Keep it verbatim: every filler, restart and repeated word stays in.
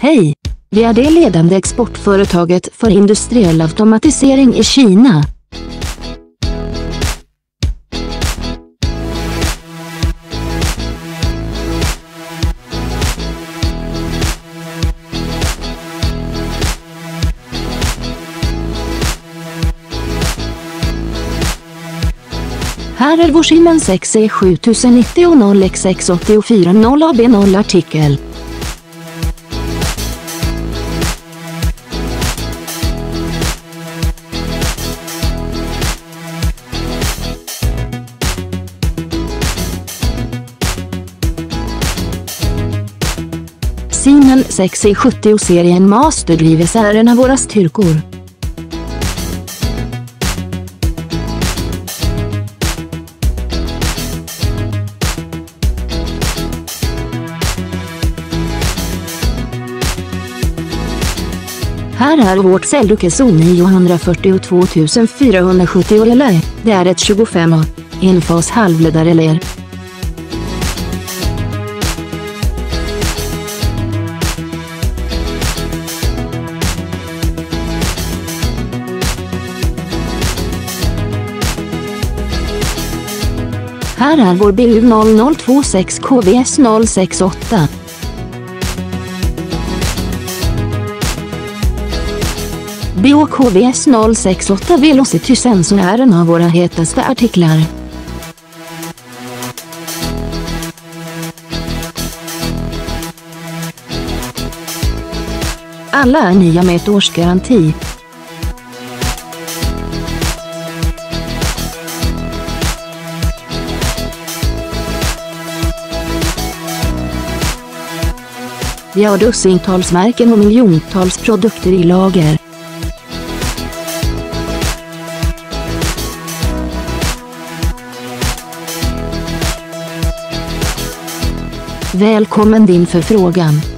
Hej! Vi är det ledande exportföretaget för industriell automatisering i Kina. Här är vår Siemens X E sju tusen nittio noll X X åtta fyra noll A B noll artikel. Siemens X E sjuttio-serien Masterdrives är en av våra styrkor. Här är vårt Celducus O nio fyrtiotvå fyra sjuttio relä. Det är ett tjugofem A enfas halvledarrelä. Här är vår B U noll noll två sex K V S noll sex åtta. B O K V S noll sex åtta Velocity Sensor är en av våra hetaste artiklar. Alla är nya med ett års garanti. Vi har dussintals märken och miljontals produkter i lager. Välkommen din förfrågan.